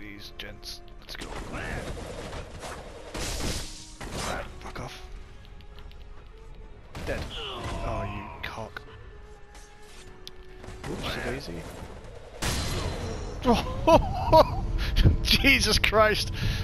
these gents. Let's go. Fuck off. Dead. Oh, you cock. Oops, daisy. Oh, Jesus Christ!